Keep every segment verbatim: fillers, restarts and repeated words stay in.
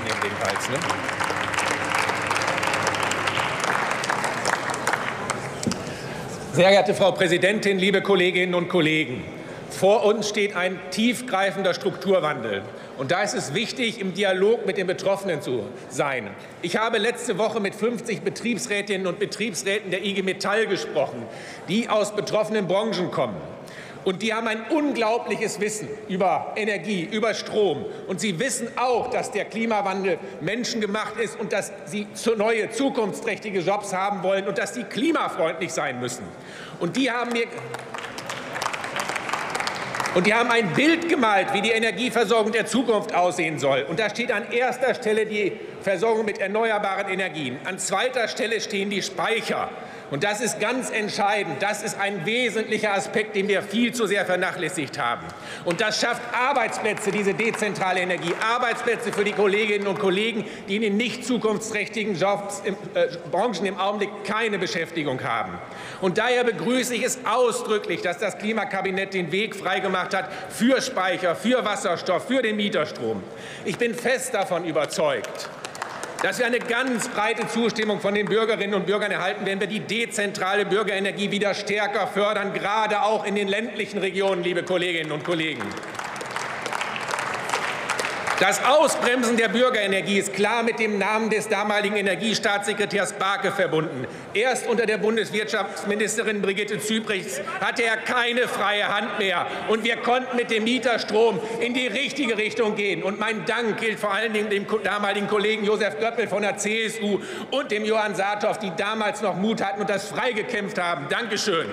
neben den Hals, ne? Sehr geehrte Frau Präsidentin, liebe Kolleginnen und Kollegen! Vor uns steht ein tiefgreifender Strukturwandel. Und da ist es wichtig, im Dialog mit den Betroffenen zu sein. Ich habe letzte Woche mit fünfzig Betriebsrätinnen und Betriebsräten der I G Metall gesprochen, die aus betroffenen Branchen kommen. Und die haben ein unglaubliches Wissen über Energie, über Strom. Und sie wissen auch, dass der Klimawandel menschengemacht ist und dass sie neue, zukunftsträchtige Jobs haben wollen und dass sie klimafreundlich sein müssen. Und die haben mir Und die haben ein Bild gemalt, wie die Energieversorgung der Zukunft aussehen soll. Und da steht an erster Stelle die Versorgung mit erneuerbaren Energien. An zweiter Stelle stehen die Speicher. Und das ist ganz entscheidend. Das ist ein wesentlicher Aspekt, den wir viel zu sehr vernachlässigt haben. Und das schafft Arbeitsplätze, diese dezentrale Energie. Arbeitsplätze für die Kolleginnen und Kollegen, die in den nicht zukunftsträchtigen Jobs, im, äh, Branchen im Augenblick keine Beschäftigung haben. Und daher begrüße ich es ausdrücklich, dass das Klimakabinett den Weg freigemacht hat für Speicher, für Wasserstoff, für den Mieterstrom. Ich bin fest davon überzeugt, dass wir eine ganz breite Zustimmung von den Bürgerinnen und Bürgern erhalten, wenn wir die dezentrale Bürgerenergie wieder stärker fördern, gerade auch in den ländlichen Regionen, liebe Kolleginnen und Kollegen. Das Ausbremsen der Bürgerenergie ist klar mit dem Namen des damaligen Energiestaatssekretärs Barke verbunden. Erst unter der Bundeswirtschaftsministerin Brigitte Zypries hatte er keine freie Hand mehr. Und wir konnten mit dem Mieterstrom in die richtige Richtung gehen. Und mein Dank gilt vor allen Dingen dem damaligen Kollegen Josef Göppel von der C S U und dem Johann Saathoff, die damals noch Mut hatten und das freigekämpft haben. Dankeschön.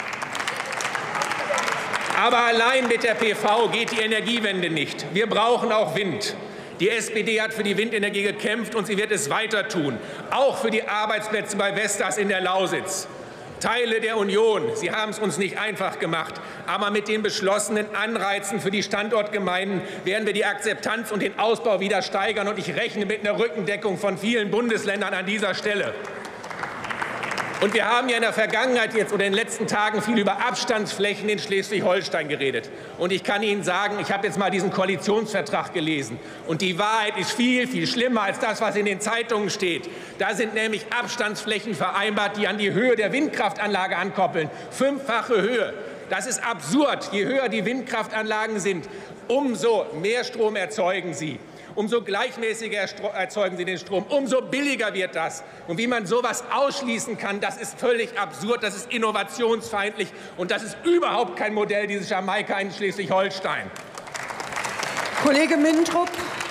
Aber allein mit der P V geht die Energiewende nicht. Wir brauchen auch Wind. Die S P D hat für die Windenergie gekämpft, und sie wird es weiter tun, auch für die Arbeitsplätze bei Vestas in der Lausitz. Teile der Union, sie haben es uns nicht einfach gemacht, aber mit den beschlossenen Anreizen für die Standortgemeinden werden wir die Akzeptanz und den Ausbau wieder steigern. Und ich rechne mit einer Rückendeckung von vielen Bundesländern an dieser Stelle. Und wir haben ja in der Vergangenheit jetzt oder in den letzten Tagen viel über Abstandsflächen in Schleswig-Holstein geredet. Und ich kann Ihnen sagen, ich habe jetzt mal diesen Koalitionsvertrag gelesen. Und die Wahrheit ist viel, viel schlimmer als das, was in den Zeitungen steht. Da sind nämlich Abstandsflächen vereinbart, die an die Höhe der Windkraftanlage ankoppeln. Fünffache Höhe. Das ist absurd. Je höher die Windkraftanlagen sind, umso mehr Strom erzeugen sie. Umso gleichmäßiger erzeugen sie den Strom, umso billiger wird das. Und wie man sowas ausschließen kann, das ist völlig absurd, das ist innovationsfeindlich, und das ist überhaupt kein Modell, dieses Jamaika in Schleswig-Holstein. Kollege Minntrup,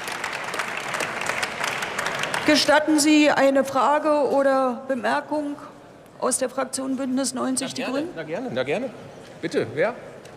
gestatten Sie eine Frage oder Bemerkung aus der Fraktion Bündnis neunzig Die Grünen? Na gerne, na gerne. Bitte, wer?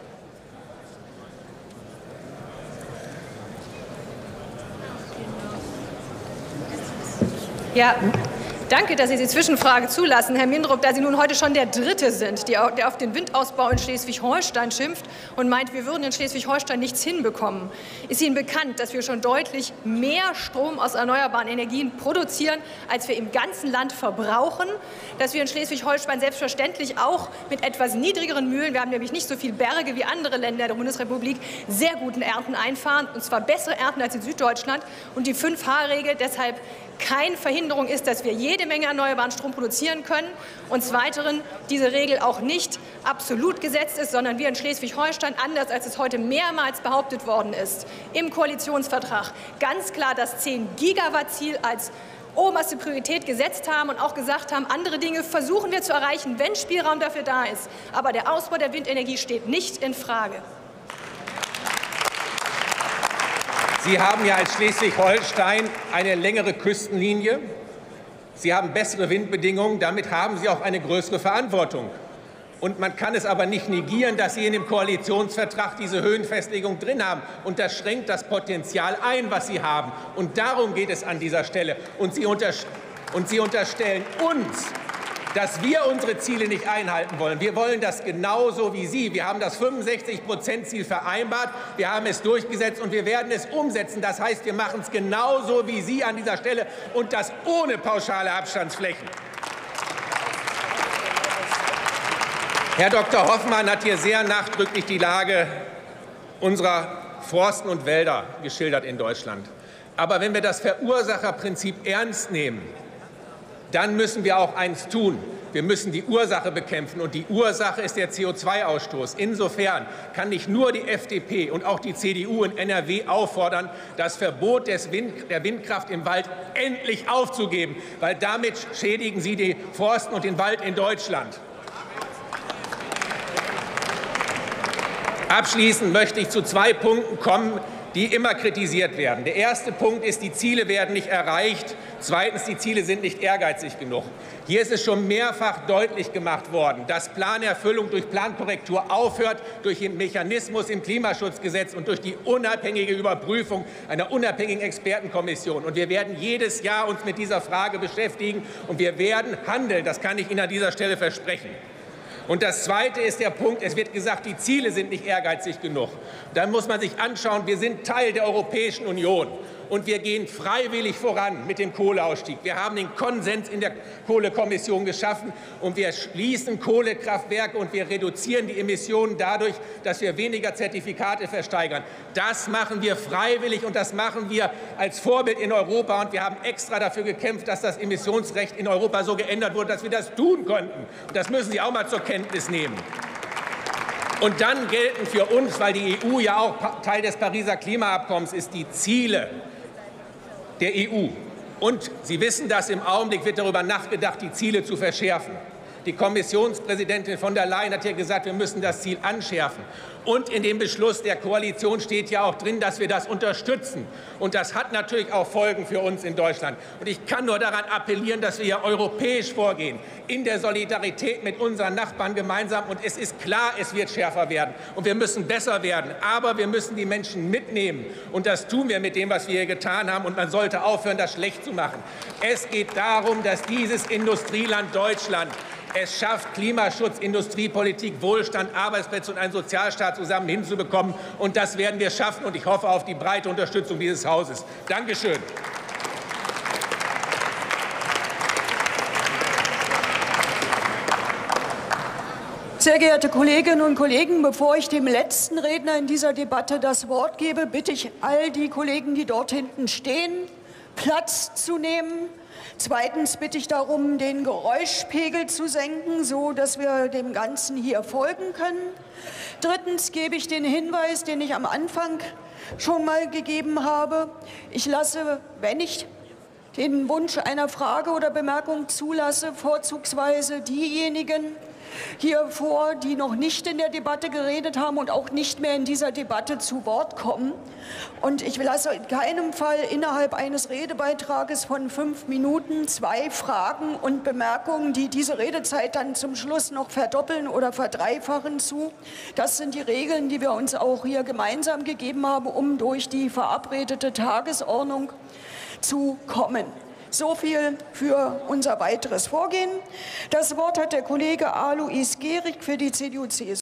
Ja, danke, dass Sie die Zwischenfrage zulassen, Herr Minntrup, da Sie nun heute schon der Dritte sind, der auf den Windausbau in Schleswig-Holstein schimpft und meint, wir würden in Schleswig-Holstein nichts hinbekommen. Ist Ihnen bekannt, dass wir schon deutlich mehr Strom aus erneuerbaren Energien produzieren, als wir im ganzen Land verbrauchen? Dass wir in Schleswig-Holstein selbstverständlich auch mit etwas niedrigeren Mühlen, wir haben nämlich nicht so viele Berge wie andere Länder der Bundesrepublik, sehr guten Ernten einfahren, und zwar bessere Ernten als in Süddeutschland, und die fünf H Regel deshalb keine Verhinderung ist, dass wir jede Menge erneuerbaren Strom produzieren können, und des Weiteren diese Regel auch nicht absolut gesetzt ist, sondern wir in Schleswig-Holstein, anders als es heute mehrmals behauptet worden ist, im Koalitionsvertrag ganz klar das zehn Gigawatt Ziel als oberste Priorität gesetzt haben und auch gesagt haben, andere Dinge versuchen wir zu erreichen, wenn Spielraum dafür da ist. Aber der Ausbau der Windenergie steht nicht in Frage. Sie haben ja als Schleswig-Holstein eine längere Küstenlinie. Sie haben bessere Windbedingungen. Damit haben Sie auch eine größere Verantwortung. Und man kann es aber nicht negieren, dass Sie in dem Koalitionsvertrag diese Höhenfestlegung drin haben. Und das schränkt das Potenzial ein, was Sie haben. Und darum geht es an dieser Stelle. Und Sie, unter und Sie unterstellen uns, dass wir unsere Ziele nicht einhalten wollen. Wir wollen das genauso wie Sie. Wir haben das fünfundsechzig Prozent Ziel vereinbart, wir haben es durchgesetzt, und wir werden es umsetzen. Das heißt, wir machen es genauso wie Sie an dieser Stelle, und das ohne pauschale Abstandsflächen. Herr Doktor Hoffmann hat hier sehr nachdrücklich die Lage unserer Forsten und Wälder geschildert in Deutschland. Aber wenn wir das Verursacherprinzip ernst nehmen, dann müssen wir auch eins tun. Wir müssen die Ursache bekämpfen, und die Ursache ist der C O zwei Ausstoß. Insofern kann nicht nur die F D P und auch die C D U in N R W auffordern, das Verbot des Wind, der Windkraft im Wald endlich aufzugeben, weil damit schädigen sie die Forsten und den Wald in Deutschland. Abschließend möchte ich zu zwei Punkten kommen, die immer kritisiert werden. Der erste Punkt ist, die Ziele werden nicht erreicht. Zweitens, die Ziele sind nicht ehrgeizig genug. Hier ist es schon mehrfach deutlich gemacht worden, dass Planerfüllung durch Plankorrektur aufhört, durch den Mechanismus im Klimaschutzgesetz und durch die unabhängige Überprüfung einer unabhängigen Expertenkommission. Und wir werden jedes Jahr uns mit dieser Frage beschäftigen, und wir werden handeln. Das kann ich Ihnen an dieser Stelle versprechen. Und das Zweite ist der Punkt, es wird gesagt, die Ziele sind nicht ehrgeizig genug. Dann muss man sich anschauen, wir sind Teil der Europäischen Union. Und wir gehen freiwillig voran mit dem Kohleausstieg. Wir haben den Konsens in der Kohlekommission geschaffen, und wir schließen Kohlekraftwerke, und wir reduzieren die Emissionen dadurch, dass wir weniger Zertifikate versteigern. Das machen wir freiwillig, und das machen wir als Vorbild in Europa. Und wir haben extra dafür gekämpft, dass das Emissionsrecht in Europa so geändert wurde, dass wir das tun konnten. Und das müssen Sie auch mal zur Kenntnis nehmen. Und dann gelten für uns, weil die E U ja auch Teil des Pariser Klimaabkommens ist, die Ziele der E U. Und Sie wissen, dass im Augenblick wird darüber nachgedacht, die Ziele zu verschärfen. Die Kommissionspräsidentin von der Leyen hat ja gesagt, wir müssen das Ziel anschärfen. Und in dem Beschluss der Koalition steht ja auch drin, dass wir das unterstützen. Und das hat natürlich auch Folgen für uns in Deutschland. Und ich kann nur daran appellieren, dass wir hier europäisch vorgehen, in der Solidarität mit unseren Nachbarn gemeinsam. Und es ist klar, es wird schärfer werden. Und wir müssen besser werden. Aber wir müssen die Menschen mitnehmen. Und das tun wir mit dem, was wir hier getan haben. Und man sollte aufhören, das schlecht zu machen. Es geht darum, dass dieses Industrieland Deutschland es schafft, Klimaschutz, Industriepolitik, Wohlstand, Arbeitsplätze und einen Sozialstaat zusammen hinzubekommen. Und das werden wir schaffen. Und ich hoffe auf die breite Unterstützung dieses Hauses. Dankeschön. Sehr geehrte Kolleginnen und Kollegen, bevor ich dem letzten Redner in dieser Debatte das Wort gebe, bitte ich all die Kollegen, die dort hinten stehen, Platz zu nehmen. Zweitens bitte ich darum, den Geräuschpegel zu senken, so dass wir dem Ganzen hier folgen können. Drittens gebe ich den Hinweis, den ich am Anfang schon mal gegeben habe. Ich lasse, wenn ich den Wunsch einer Frage oder Bemerkung zulasse, vorzugsweise diejenigen hier vor, die noch nicht in der Debatte geredet haben und auch nicht mehr in dieser Debatte zu Wort kommen. Und ich lasse in keinem Fall innerhalb eines Redebeitrages von fünf Minuten zwei Fragen und Bemerkungen, die diese Redezeit dann zum Schluss noch verdoppeln oder verdreifachen, zu. Das sind die Regeln, die wir uns auch hier gemeinsam gegeben haben, um durch die verabredete Tagesordnung zu kommen. So viel für unser weiteres Vorgehen. Das Wort hat der Kollege Alois Gehrig für die C D U C S U.